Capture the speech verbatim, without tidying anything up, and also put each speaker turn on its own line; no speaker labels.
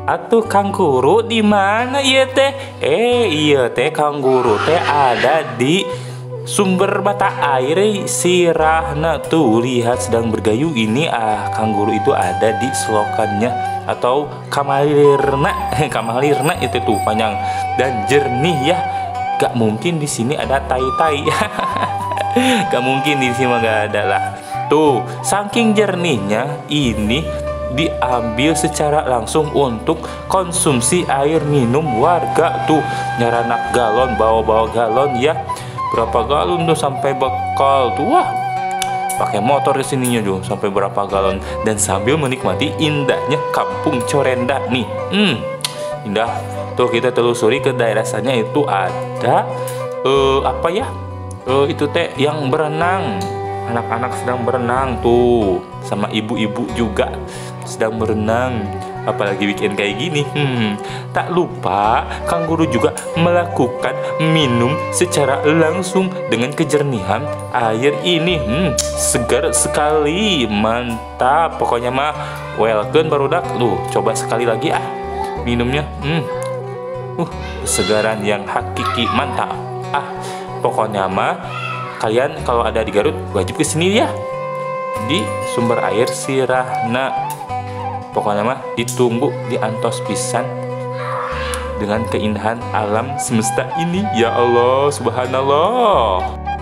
Atuh Kang Guru di mana iya teh? Eh iya teh Kang Guru teh ada di sumber mata air Sirahna. Tuh lihat sedang bergayu ini ah Kang Guru itu ada di selokannya atau kamalirna. Kamalirna itu tuh panjang dan jernih ya. Gak mungkin di sini ada tai-tai. Gak mungkin di sini mah gak ada lah. Tuh saking jernihnya ini diambil secara langsung untuk konsumsi air minum warga. Tuh nyaranak galon, bawa-bawa galon ya, berapa galon tuh sampai bekal tuh. Wah pakai motor di sininya tuh sampai berapa galon, dan sambil menikmati indahnya kampung Corenda nih. Hmm indah. Tuh kita telusuri ke daerah sana itu ada uh, apa ya uh, itu teh yang berenang, anak-anak sedang berenang tuh, sama ibu-ibu juga sedang berenang, apalagi weekend kayak gini. Hmm, tak lupa Kang Guru juga melakukan minum secara langsung dengan kejernihan air ini. Hmm, segar sekali, mantap. Pokoknya mah welcome barudak. Tuh, coba sekali lagi ah minumnya. Hmm, uh, kesegaran yang hakiki, mantap. Ah, pokoknya mah kalian kalau ada di Garut wajib kesini ya, di sumber air Sirahna. Pokoknya mah ditunggu di antos pisan dengan keindahan alam semesta ini. Ya Allah, subhanallah.